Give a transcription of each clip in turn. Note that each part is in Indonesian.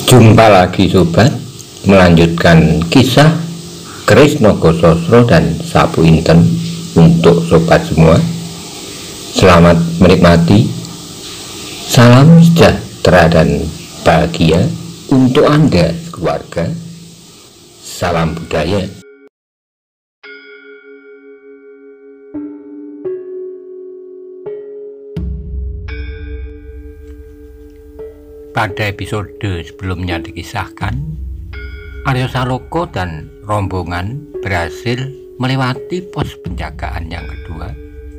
Jumpa lagi sobat, melanjutkan kisah Keris Nogososro dan Sapu Inten untuk sobat semua. Selamat menikmati. Salam sejahtera dan bahagia untuk Anda keluarga. Salam budaya. Pada episode sebelumnya dikisahkan, Aryo Saloko dan rombongan berhasil melewati pos penjagaan yang kedua,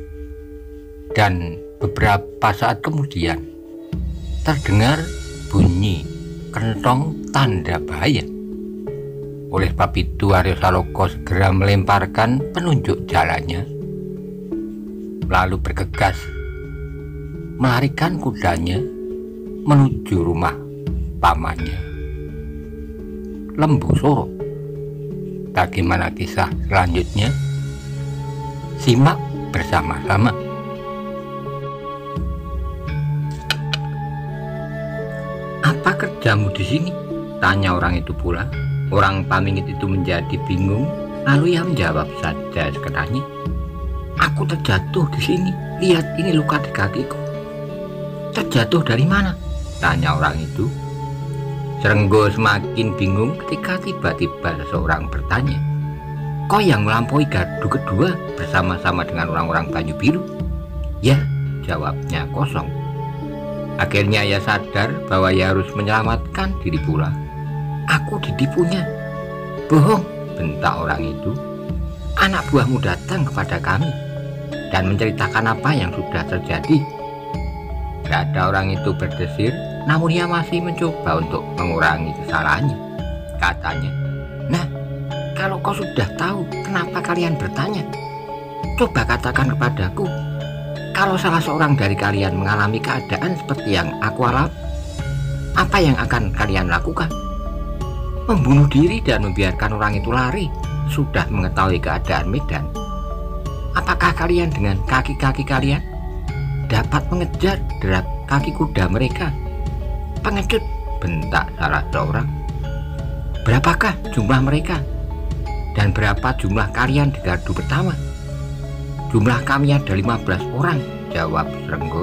dan beberapa saat kemudian terdengar bunyi kentong tanda bahaya. Oleh sebab itu Aryo Saloko segera melemparkan penunjuk jalannya, lalu bergegas melarikan kudanya menuju rumah pamannya Lembu Soro. Bagaimana kisah selanjutnya? Simak bersama-sama. Apa kerjamu di sini? Tanya orang itu pula. Orang pamingit itu menjadi bingung, lalu ia menjawab saja sekenanya, "Aku terjatuh di sini. Lihat, ini luka di kakiku." "Terjatuh dari mana?" tanya orang itu. Srenggo semakin bingung ketika tiba-tiba seseorang bertanya, "Kau yang melampaui gardu kedua bersama-sama dengan orang-orang Banyu Biru?" "Ya," jawabnya kosong. Akhirnya ia sadar bahwa ia harus menyelamatkan diri pula. "Aku ditipunya." "Bohong," bentak orang itu. "Anak buahmu datang kepada kami dan menceritakan apa yang sudah terjadi." Tidak ada orang itu berdesir, namun ia masih mencoba untuk mengurangi kesalahannya. Katanya, "Nah, kalau kau sudah tahu, kenapa kalian bertanya? Coba katakan kepadaku, kalau salah seorang dari kalian mengalami keadaan seperti yang aku alami, apa yang akan kalian lakukan? Membunuh diri dan membiarkan orang itu lari sudah mengetahui keadaan medan? Apakah kalian dengan kaki-kaki kalian dapat mengejar derap kaki kuda mereka?" "Pengecut," bentak salah seorang. "Berapakah jumlah mereka? Dan berapa jumlah kalian di gardu pertama?" "Jumlah kami ada 15 orang," jawab Srenggo.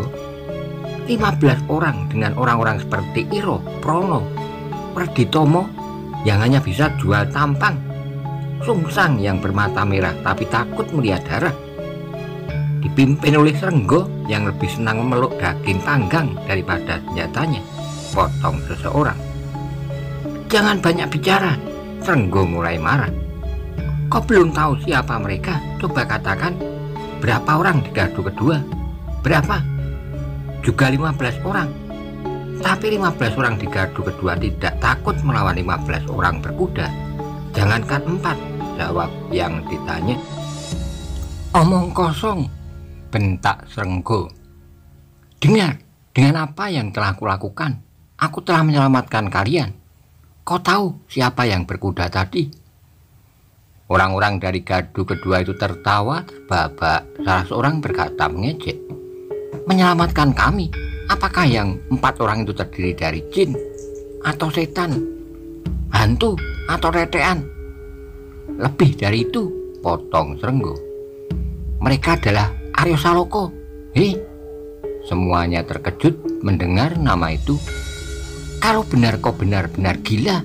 15 orang dengan orang-orang seperti Iro, Prono, Perditomo yang hanya bisa jual tampang, Sungsang yang bermata merah tapi takut melihat darah, dipimpin oleh Srenggo yang lebih senang memeluk daging panggang daripada senjatanya, potong seseorang. "Jangan banyak bicara," Srenggo mulai marah. "Kau belum tahu siapa mereka? Coba katakan, berapa orang di gardu kedua?" "Berapa?" "Juga 15 orang. Tapi 15 orang di gardu kedua tidak takut melawan 15 orang berkuda. Jangankan 4, jawab yang ditanya. "Omong kosong," bentak Srenggo. "Dengar, dengan apa yang telah kulakukan, aku telah menyelamatkan kalian. Kau tahu siapa yang berkuda tadi?" Orang-orang dari gardu kedua itu tertawa terbahak. Salah seorang berkata mengejek, "Menyelamatkan kami? Apakah yang 4 orang itu terdiri dari jin atau setan, hantu atau retean?" "Lebih dari itu," potong Srenggo. "Mereka adalah Aryo Saloko." "Hei!" Semuanya terkejut mendengar nama itu. "Kalau benar kau benar-benar gila,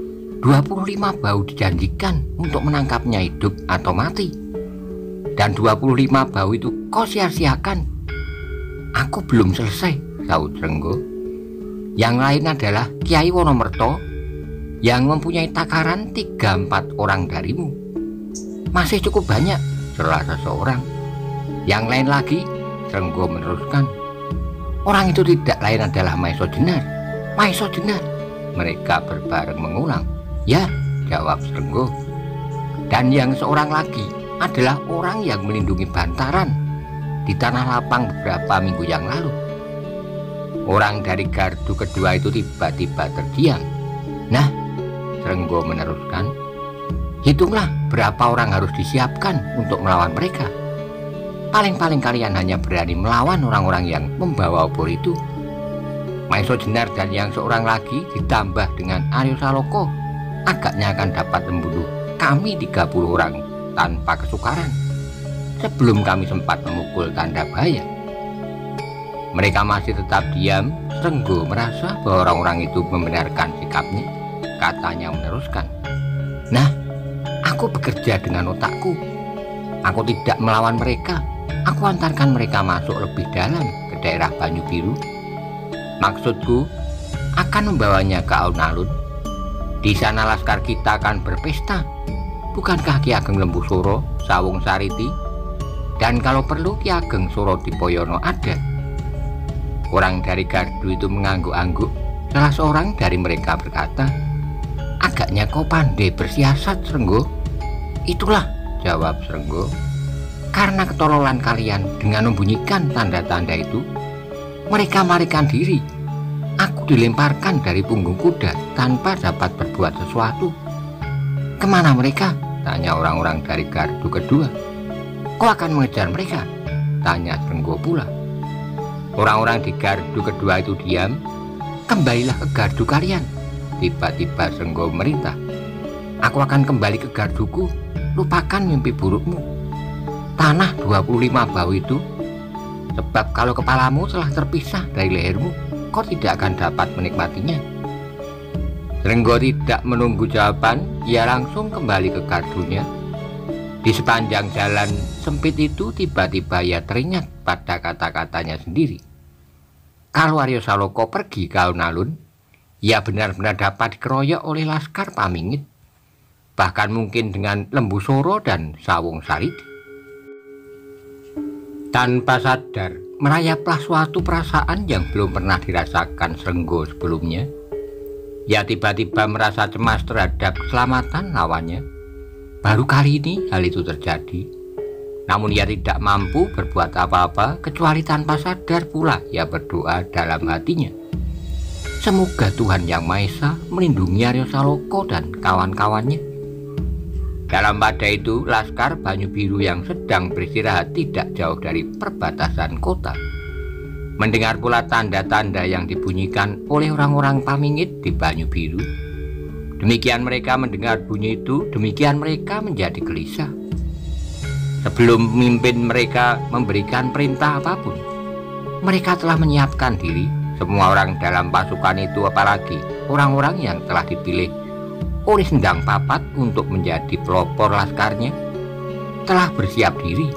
25 bau dijanjikan untuk menangkapnya hidup atau mati, dan 25 bau itu kau sia-siakan." "Aku belum selesai," sahut Srenggo. "Yang lain adalah Kiai Wonomerto yang mempunyai takaran 3-4 orang darimu." "Masih cukup banyak," celah seseorang. "Yang lain lagi," Srenggo meneruskan. "Orang itu tidak lain adalah Maeso Jenar." "Maeso Jenar?" mereka berbareng mengulang. "Ya," jawab Srenggo. "Dan yang seorang lagi adalah orang yang melindungi Bantaran di Tanah Lapang beberapa minggu yang lalu." Orang dari gardu kedua itu tiba-tiba terdiam. "Nah," Srenggo meneruskan, "hitunglah berapa orang harus disiapkan untuk melawan mereka. Paling-paling kalian hanya berani melawan orang-orang yang membawa obor itu." Maiso Jenar dan yang seorang lagi ditambah dengan Aryo Saloka agaknya akan dapat membunuh kami 30 orang tanpa kesukaran sebelum kami sempat memukul tanda bahaya. Mereka masih tetap diam. Srenggo merasa bahwa orang-orang itu membenarkan sikapnya. Katanya meneruskan, "Nah, aku bekerja dengan otakku. Aku tidak melawan mereka. Aku antarkan mereka masuk lebih dalam ke daerah Banyu Biru. Maksudku akan membawanya ke alun-alun. Di sana laskar kita akan berpesta. Bukankah Ki Ageng Lembusura, Sawung Sariti, dan kalau perlu Ki Ageng Suradipoyono ada?" Orang dari gardu itu mengangguk-angguk. Salah seorang dari mereka berkata, "Agaknya kau pandai bersiasat, Srenggo." "Itulah," jawab Srenggo, "karena ketololan kalian dengan membunyikan tanda-tanda itu, mereka melarikan diri. Aku dilemparkan dari punggung kuda tanpa dapat berbuat sesuatu." "Kemana mereka?" tanya orang-orang dari gardu kedua. "Kau akan mengejar mereka?" tanya Srenggo pula. Orang-orang di gardu kedua itu diam. "Kembalilah ke gardu kalian," tiba-tiba Srenggo merintah. "Aku akan kembali ke garduku. Lupakan mimpi burukmu. Tanah 25 bau itu. Sebab kalau kepalamu telah terpisah dari lehermu, kau tidak akan dapat menikmatinya." Srenggo tidak menunggu jawaban. Ia langsung kembali ke gardunya. Di sepanjang jalan sempit itu tiba-tiba ia teringat pada kata-katanya sendiri. Kalau Aryo Saloka pergi ke alun-alun, ia benar-benar dapat dikeroyok oleh laskar Pamingit, bahkan mungkin dengan Lembusura dan Sawung Sariti. Tanpa sadar, merayaplah suatu perasaan yang belum pernah dirasakan Srenggo sebelumnya. Ia tiba-tiba merasa cemas terhadap keselamatan lawannya. Baru kali ini hal itu terjadi. Namun ia tidak mampu berbuat apa-apa kecuali tanpa sadar pula ia berdoa dalam hatinya. Semoga Tuhan Yang Maha Esa melindungi Aryo Saloka dan kawan-kawannya. Dalam pada itu, laskar Banyu Biru yang sedang beristirahat tidak jauh dari perbatasan kota mendengar pula tanda-tanda yang dibunyikan oleh orang-orang Pamingit di Banyu Biru. Demikian mereka mendengar bunyi itu, demikian mereka menjadi gelisah. Sebelum pemimpin mereka memberikan perintah apapun, mereka telah menyiapkan diri. Semua orang dalam pasukan itu, apalagi orang-orang yang telah dipilih oleh Sendang Papat untuk menjadi pelopor laskarnya, telah bersiap diri.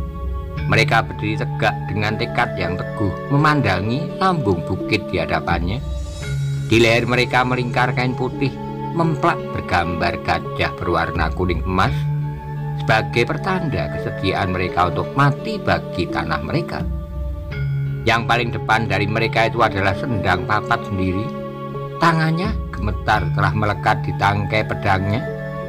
Mereka berdiri tegak dengan tekad yang teguh, memandangi lambung bukit di hadapannya. Di leher mereka melingkar kain putih memplak bergambar gajah berwarna kuning emas sebagai pertanda kesediaan mereka untuk mati bagi tanah mereka. Yang paling depan dari mereka itu adalah Sendang Papat sendiri. Tangannya gemetar telah melekat di tangkai pedangnya,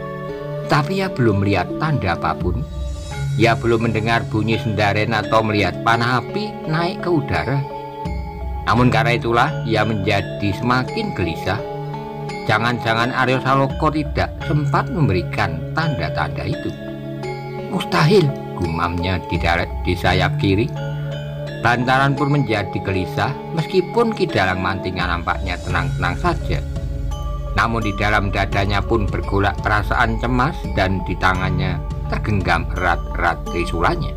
tapi ia belum melihat tanda apapun. Ia belum mendengar bunyi sendaren atau melihat panah api naik ke udara. Namun karena itulah ia menjadi semakin gelisah. Jangan-jangan Aryo Saloka tidak sempat memberikan tanda-tanda itu. "Mustahil," gumamnya di sayap kiri. Bantaran pun menjadi gelisah. Meskipun Ki Dalang Mantingan nampaknya tenang-tenang saja, namun di dalam dadanya pun bergolak perasaan cemas dan di tangannya tergenggam erat-erat trisulannya.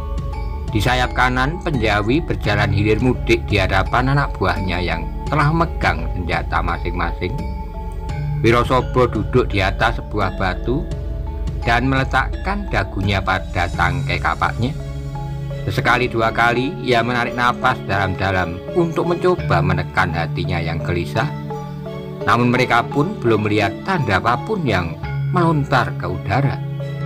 Di sayap kanan, Penjawi berjalan hilir mudik di hadapan anak buahnya yang telah memegang senjata masing-masing. Wirosobo duduk di atas sebuah batu dan meletakkan dagunya pada tangkai kapaknya. Sesekali dua kali ia menarik napas dalam-dalam untuk mencoba menekan hatinya yang gelisah. Namun mereka pun belum melihat tanda apapun yang melontar ke udara.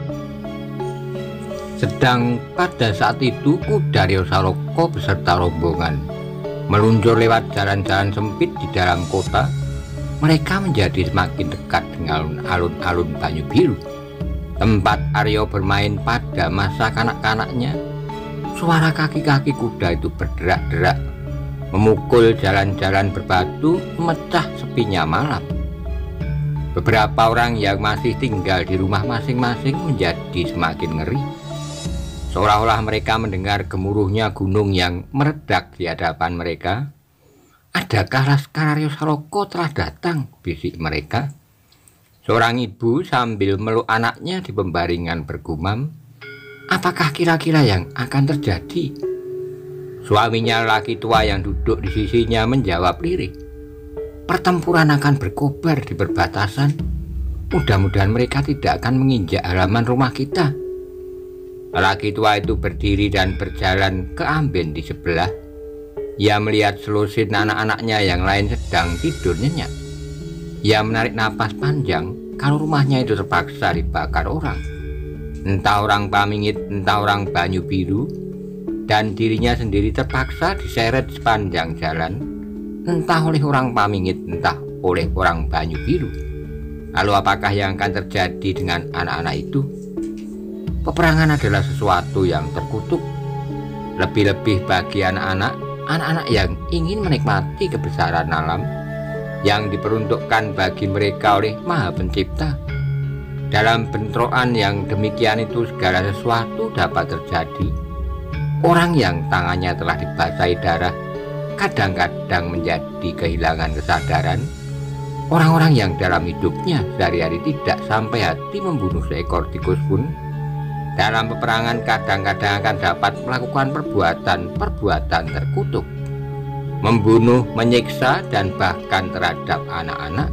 Sedang pada saat itu kuda Aryo Saloka beserta rombongan meluncur lewat jalan-jalan sempit di dalam kota. Mereka menjadi semakin dekat dengan alun-alun Banyu Biru, tempat Aryo bermain pada masa kanak-kanaknya. Suara kaki-kaki kuda itu berderak-derak, memukul jalan-jalan berbatu, memecah sepinya malam. Beberapa orang yang masih tinggal di rumah masing-masing menjadi semakin ngeri. Seolah-olah mereka mendengar gemuruhnya gunung yang meredak di hadapan mereka. "Adakah Laskar Arya Saloka telah datang?" bisik mereka. Seorang ibu sambil meluk anaknya di pembaringan bergumam, "Apakah kira-kira yang akan terjadi?" Suaminya laki tua yang duduk di sisinya menjawab lirih, "Pertempuran akan berkobar di perbatasan. Mudah-mudahan mereka tidak akan menginjak halaman rumah kita." Laki tua itu berdiri dan berjalan ke amben di sebelah. Ia melihat selusin anak-anaknya yang lain sedang tidur nyenyak. Ia menarik napas panjang kalau rumahnya itu terpaksa dibakar orang. Entah orang Pamingit, entah orang Banyu Biru, dan dirinya sendiri terpaksa diseret sepanjang jalan, entah oleh orang Pamingit, entah oleh orang Banyu Biru. Lalu apakah yang akan terjadi dengan anak-anak itu? Peperangan adalah sesuatu yang terkutuk, lebih-lebih bagi anak-anak yang ingin menikmati kebesaran alam yang diperuntukkan bagi mereka oleh Maha Pencipta. Dalam bentrokan yang demikian itu segala sesuatu dapat terjadi. Orang yang tangannya telah dibasahi darah kadang-kadang menjadi kehilangan kesadaran. Orang-orang yang dalam hidupnya sehari-hari tidak sampai hati membunuh seekor tikus pun dalam peperangan kadang-kadang akan dapat melakukan perbuatan terkutuk, membunuh, menyiksa, dan bahkan terhadap anak-anak.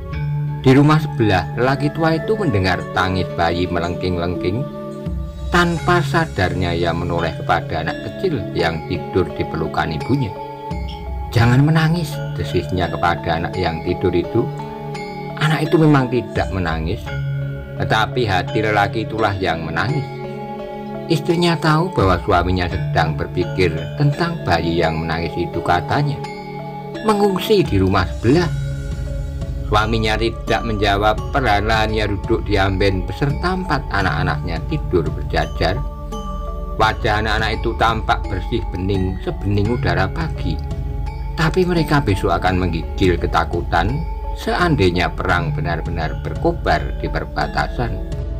Di rumah sebelah, lelaki tua itu mendengar tangis bayi melengking-lengking. Tanpa sadarnya ia menoleh kepada anak kecil yang tidur di pelukan ibunya. "Jangan menangis," desisnya kepada anak yang tidur itu. Anak itu memang tidak menangis, tetapi hati lelaki itulah yang menangis. Istrinya tahu bahwa suaminya sedang berpikir tentang bayi yang menangis itu, katanya, "Mengungsi di rumah sebelah." Suaminya tidak menjawab. Perlahan-lahan ia duduk di amben beserta 4 anak-anaknya tidur berjajar. Wajah anak-anak itu tampak bersih bening sebening udara pagi. Tapi mereka besok akan menggigil ketakutan seandainya perang benar-benar berkobar di perbatasan.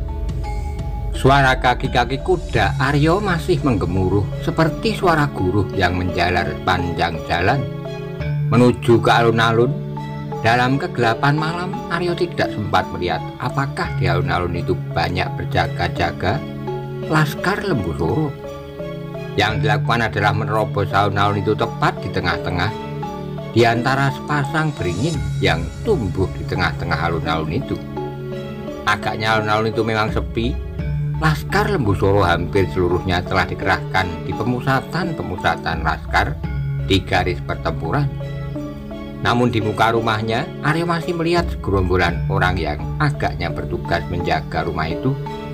Suara kaki-kaki kuda Aryo masih menggemuruh seperti suara guruh yang menjalar sepanjang jalan menuju ke alun-alun. Dalam kegelapan malam, Aryo tidak sempat melihat apakah di alun-alun itu banyak berjaga-jaga Laskar Lembu Soro. Yang dilakukan adalah menerobos alun-alun itu tepat di tengah-tengah, di antara sepasang beringin yang tumbuh di tengah-tengah alun-alun itu. Agaknya alun-alun itu memang sepi. Laskar Lembu Soro hampir seluruhnya telah dikerahkan di pemusatan laskar di garis pertempuran. Namun di muka rumahnya, Aryo masih melihat segerombolan orang yang agaknya bertugas menjaga rumah itu.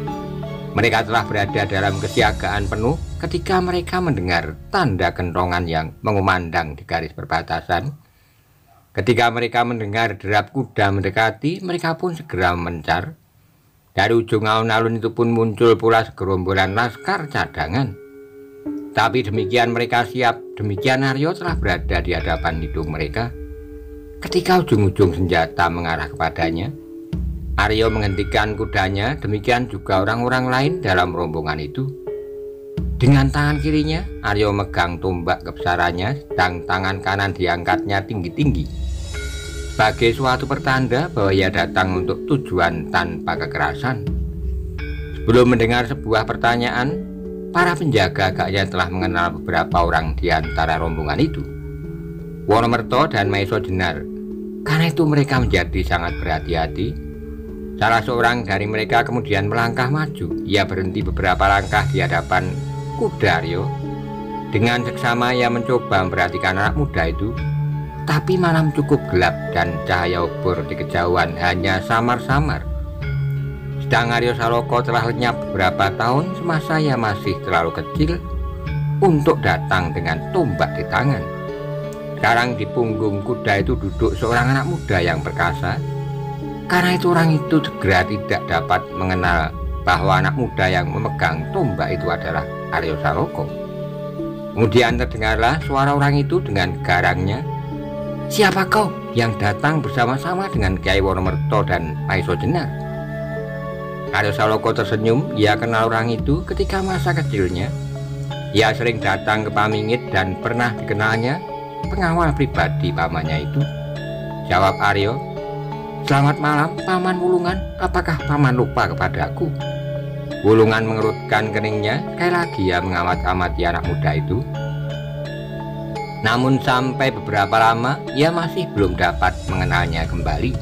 Mereka telah berada dalam kesiagaan penuh ketika mereka mendengar tanda kentongan yang mengumandang di garis perbatasan. Ketika mereka mendengar derap kuda mendekati, mereka pun segera mencar. Dari ujung alun-alun itu pun muncul pula segerombolan laskar cadangan. Tapi demikian mereka siap, demikian Aryo telah berada di hadapan hidung mereka. Ketika ujung-ujung senjata mengarah kepadanya, Aryo menghentikan kudanya, demikian juga orang-orang lain dalam rombongan itu. Dengan tangan kirinya, Aryo megang tombak kebesarannya, sedang tangan kanan diangkatnya tinggi-tinggi, sebagai suatu pertanda bahwa ia datang untuk tujuan tanpa kekerasan. Sebelum mendengar sebuah pertanyaan, para penjaga agaknya telah mengenal beberapa orang di antara rombongan itu, Wonomerto dan Maiso Jenar. Karena itu mereka menjadi sangat berhati-hati. Salah seorang dari mereka kemudian melangkah maju. Ia berhenti beberapa langkah di hadapan kuda Aryo. Dengan seksama ia mencoba memperhatikan anak muda itu. Tapi malam cukup gelap dan cahaya obor di kejauhan hanya samar-samar. Sedang Arya Saloka telah lenyap beberapa tahun semasa ia masih terlalu kecil untuk datang dengan tombak di tangan. Sekarang di punggung kuda itu duduk seorang anak muda yang perkasa. Karena itu orang itu segera tidak dapat mengenal bahwa anak muda yang memegang tombak itu adalah Arya Saloka. Kemudian terdengarlah suara orang itu dengan garangnya, "Siapa kau yang datang bersama-sama dengan Kyai Wonomerto dan Maiso Jenar?" Arya Saloka tersenyum. Ia kenal orang itu ketika masa kecilnya. Ia sering datang ke Pamingit dan pernah dikenalnya pengawal pribadi pamannya itu. Jawab Aryo, "Selamat malam, Paman Wulungan. Apakah Paman lupa kepadaku?" Wulungan mengerutkan keningnya. Sekali lagi ia mengamat-amati anak muda itu. Namun sampai beberapa lama ia masih belum dapat mengenalnya kembali.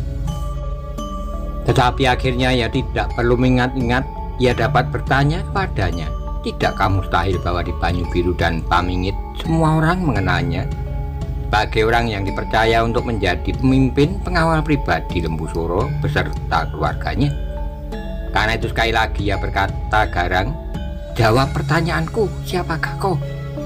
Tetapi akhirnya ia tidak perlu mengingat-ingat. Ia dapat bertanya kepadanya, "Tidakkah mustahil bahwa di Banyu Biru dan Pamingit semua orang mengenalnya sebagai orang yang dipercaya untuk menjadi pemimpin pengawal pribadi Lembu Suro beserta keluarganya?" Karena itu sekali lagi ia berkata garang, "Jawab pertanyaanku, siapakah kau?"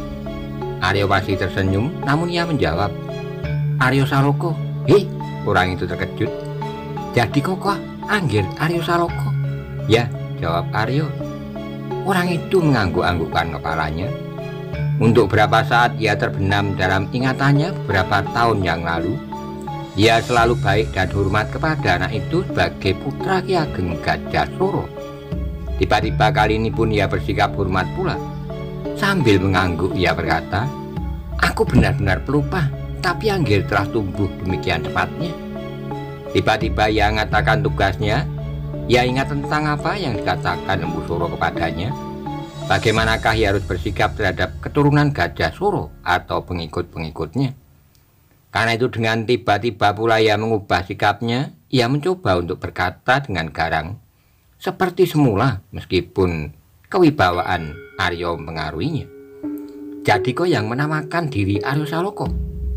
Aryo masih tersenyum, namun ia menjawab, "Aryo Saloko." "Hei," orang itu terkejut. "Jadi kau anggir Aryo Saloko?" "Ya," jawab Aryo. Orang itu mengangguk-anggukkan kepalanya. Untuk berapa saat ia terbenam dalam ingatannya beberapa tahun yang lalu. Ia selalu baik dan hormat kepada anak itu sebagai putra Ki Ageng Gajah Suro. Tiba-tiba kali ini pun ia bersikap hormat pula. Sambil mengangguk ia berkata, "Aku benar-benar pelupa, tapi anggir telah tumbuh demikian cepatnya." Tiba-tiba ia mengatakan tugasnya. Ia ingat tentang apa yang dikatakan Lembu Suro kepadanya. Bagaimanakah ia harus bersikap terhadap keturunan Gajah Suro atau pengikut-pengikutnya. Karena itu dengan tiba-tiba pula ia mengubah sikapnya. Ia mencoba untuk berkata dengan garang, seperti semula meskipun kewibawaan Aryo mengaruhinya. "Jadi kau yang menamakan diri Aryo Saloko?"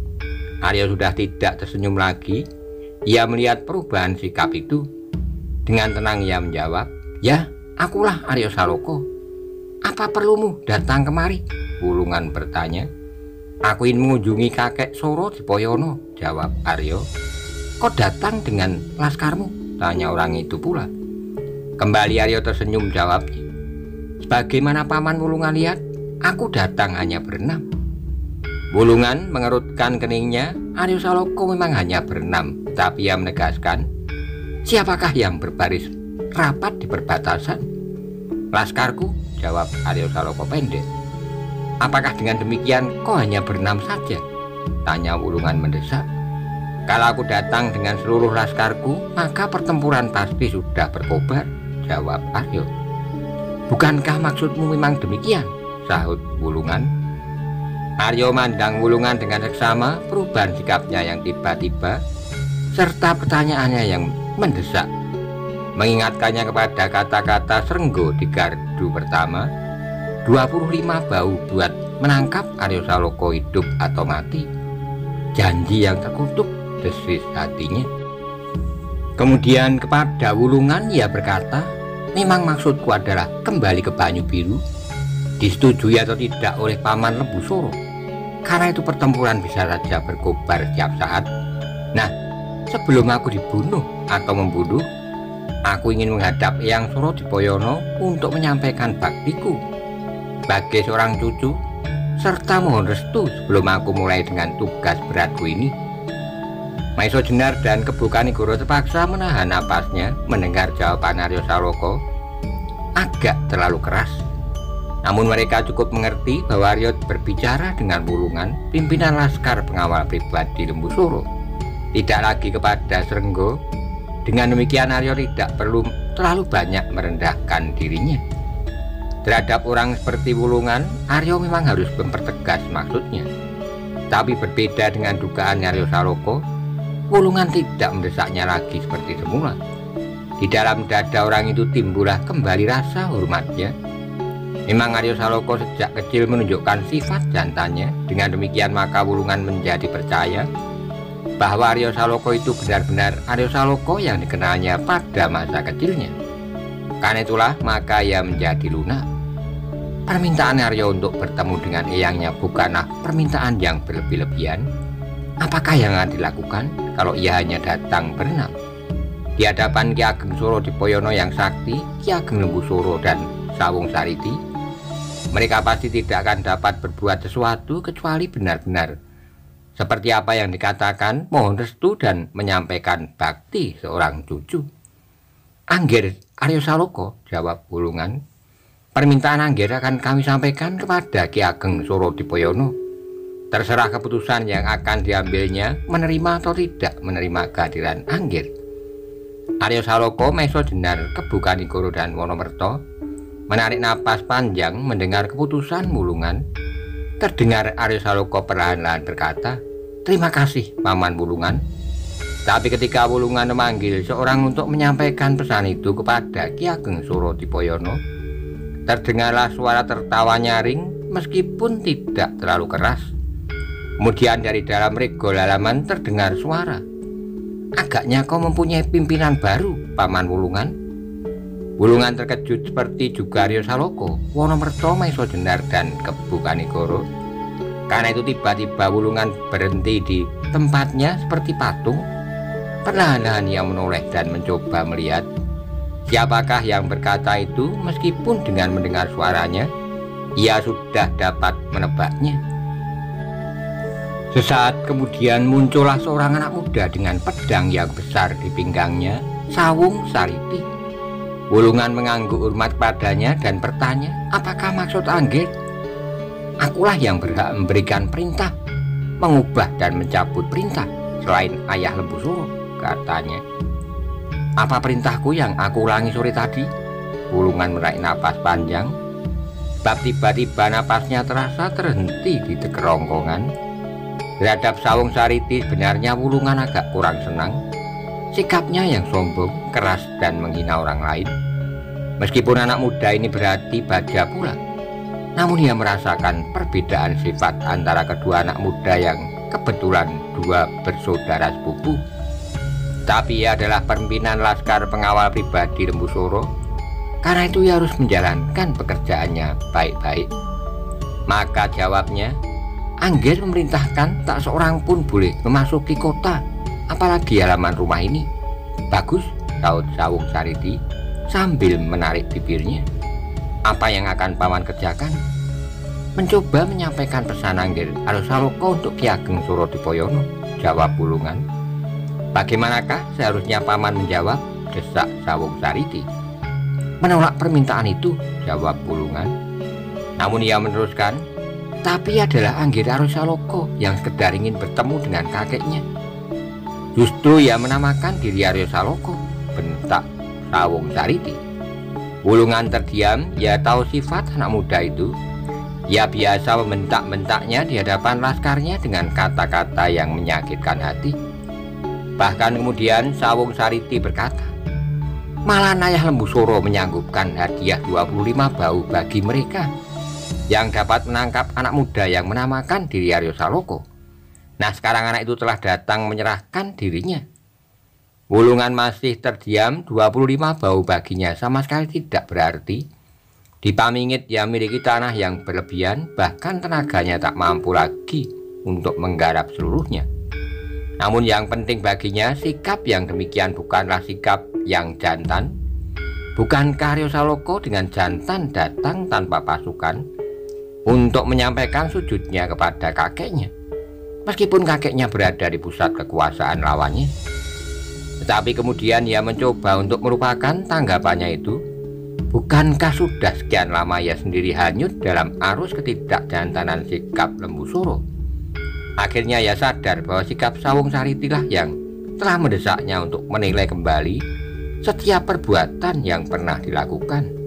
Aryo sudah tidak tersenyum lagi. Ia melihat perubahan sikap itu. Dengan tenang ia menjawab, "Ya, akulah Aryo Saloko." "Apa perlumu datang kemari?" Wulungan bertanya. "Aku ingin mengunjungi kakek Suro di Poyono," jawab Aryo. "Kau datang dengan laskarmu?" tanya orang itu pula. Kembali Aryo tersenyum jawabnya, "Sebagaimana Paman Wulungan lihat, aku datang hanya berenam." Wulungan mengerutkan keningnya. Aryo Saloko memang hanya berenam, tapi ia menegaskan, "Siapakah yang berbaris rapat di perbatasan?" "Laskarku," jawab Aryo Saloko pendek. "Apakah dengan demikian kau hanya berenam saja?" tanya Wulungan mendesak. "Kalau aku datang dengan seluruh laskarku, maka pertempuran pasti sudah berkobar," jawab Aryo. "Bukankah maksudmu memang demikian?" sahut Wulungan. Aryo mandang Wulungan dengan seksama. Perubahan sikapnya yang tiba-tiba serta pertanyaannya yang mendesak mengingatkannya kepada kata-kata Srenggo di gardu pertama, 25 bau buat menangkap Aryo Saloko hidup atau mati. Janji yang terkutuk, desis hatinya. Kemudian kepada Wulungan ia berkata, "Memang maksudku adalah kembali ke Banyu Biru, disetujui atau tidak oleh Paman Lembu Suro. Karena itu pertempuran bisa saja berkobar setiap saat. Nah, sebelum aku dibunuh atau membunuh, aku ingin menghadap Eyang Suro di Poyono untuk menyampaikan baktiku sebagai seorang cucu, serta mohon restu sebelum aku mulai dengan tugas beratku ini." Maiso Jenar dan Kebo Kanigoro terpaksa menahan napasnya mendengar jawaban Aryo Saloko. Agak terlalu keras. Namun mereka cukup mengerti bahwa Aryo berbicara dengan Wulungan, pimpinan laskar pengawal pribadi Lembu Suro, tidak lagi kepada Srenggo. Dengan demikian Aryo tidak perlu terlalu banyak merendahkan dirinya. Terhadap orang seperti Wulungan, Aryo memang harus mempertegas maksudnya. Tapi berbeda dengan dugaan Aryo Saloko, Wulungan tidak mendesaknya lagi seperti semula. Di dalam dada orang itu timbullah kembali rasa hormatnya. Memang Aryo Saloko sejak kecil menunjukkan sifat jantannya. Dengan demikian maka Wulungan menjadi percaya bahwa Aryo Saloko itu benar-benar Aryo Saloko yang dikenalnya pada masa kecilnya. Karena itulah maka ia menjadi lunak. Permintaan Aryo untuk bertemu dengan eyangnya bukanlah permintaan yang berlebih-lebihan. Apakah yang akan dilakukan kalau ia hanya datang berenam di hadapan Ki Ageng Suro di Poyono yang sakti, Ki Ageng Lembu Suro dan Sawung Sariti? Mereka pasti tidak akan dapat berbuat sesuatu kecuali benar-benar seperti apa yang dikatakan, mohon restu dan menyampaikan bakti seorang cucu. "Anggir Aryo Saloko," jawab Wulungan, "permintaan Anggir akan kami sampaikan kepada Ki Ageng Suro di Poyono. Terserah keputusan yang akan diambilnya, menerima atau tidak menerima kehadiran Anggir. Arya Saloka, Maesa Jenar, Kebu Kanigoro dan Wonomerto menarik napas panjang mendengar keputusan Wulungan. Terdengar Arya Saloka perlahan-lahan berkata, "Terima kasih, Paman Wulungan." Tapi ketika Wulungan memanggil seorang untuk menyampaikan pesan itu kepada Ki Ageng Surodipoyono, terdengarlah suara tertawa nyaring meskipun tidak terlalu keras. Kemudian dari dalam regol halaman terdengar suara, "Agaknya kau mempunyai pimpinan baru, Paman Wulungan." Wulungan terkejut seperti juga Arya Saloka, Wonomerto, Maesa Jenar dan Kebu Kanigoro. Karena itu tiba-tiba Wulungan berhenti di tempatnya seperti patung. Perlahan-lahan ia menoleh dan mencoba melihat siapakah yang berkata itu. Meskipun dengan mendengar suaranya, ia sudah dapat menebaknya. Sesaat kemudian muncullah seorang anak muda dengan pedang yang besar di pinggangnya, Sawung Sariti. Wulungan mengangguk hormat padanya dan bertanya, "Apakah maksud Anggir?" "Akulah yang berhak memberikan perintah, mengubah dan mencabut perintah selain Ayah Lembu Suro," katanya. "Apa perintahku yang aku ulangi sore tadi?" Wulungan menarik napas panjang. Sebab tiba-tiba napasnya terasa terhenti di kerongkongan. Terhadap Sawung Sariti sebenarnya Wulungan agak kurang senang. Sikapnya yang sombong, keras dan menghina orang lain. Meskipun anak muda ini berhati baja pula, namun ia merasakan perbedaan sifat antara kedua anak muda yang kebetulan dua bersaudara sepupu. Tapi ia adalah pimpinan laskar pengawal pribadi Lembu Suro. Karena itu ia harus menjalankan pekerjaannya baik-baik. Maka jawabnya, "Anggir memerintahkan tak seorang pun boleh memasuki kota, apalagi halaman rumah ini." "Bagus," sahut Sawung Sariti sambil menarik bibirnya. "Apa yang akan Paman kerjakan?" "Mencoba menyampaikan pesan Anggir Arya Saloka untuk Ki Ageng Surodipoyono," jawab Wulungan. "Bagaimanakah seharusnya Paman menjawab?" desak Sawung Sariti. "Menolak permintaan itu," jawab Wulungan. Namun ia meneruskan, "Tapi adalah Anggir Arya Saloka yang sekedar ingin bertemu dengan kakeknya." "Justru ia menamakan diri Arya Saloka," bentak Sawung Sariti. Wulungan terdiam. Ia tahu sifat anak muda itu. Ia biasa membentak-bentaknya di hadapan laskarnya dengan kata-kata yang menyakitkan hati. Bahkan kemudian Sawung Sariti berkata, "Malah Ayah Lembu Suro menyanggupkan hadiah 25 bau bagi mereka yang dapat menangkap anak muda yang menamakan diri Arya Saloka. Nah, sekarang anak itu telah datang menyerahkan dirinya." Wulungan masih terdiam. 25 bau baginya sama sekali tidak berarti. Di Pamingit ia memiliki tanah yang berlebihan, bahkan tenaganya tak mampu lagi untuk menggarap seluruhnya. Namun yang penting baginya, sikap yang demikian bukanlah sikap yang jantan. Bukankah Arya Saloka dengan jantan datang tanpa pasukan untuk menyampaikan sujudnya kepada kakeknya, meskipun kakeknya berada di pusat kekuasaan lawannya? Tetapi kemudian ia mencoba untuk melupakan tanggapannya itu. Bukankah sudah sekian lama ia sendiri hanyut dalam arus ketidakjantanan sikap Lembu Suro? Akhirnya ia sadar bahwa sikap Sawung Sariti lah yang telah mendesaknya untuk menilai kembali setiap perbuatan yang pernah dilakukan.